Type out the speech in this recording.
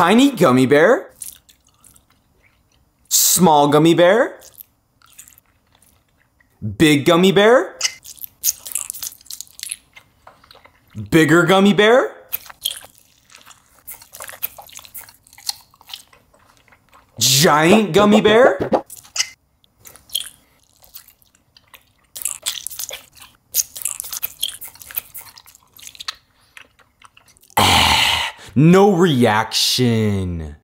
Tiny gummy bear. Small gummy bear. Big gummy bear. Bigger gummy bear. Giant gummy bear. No reaction.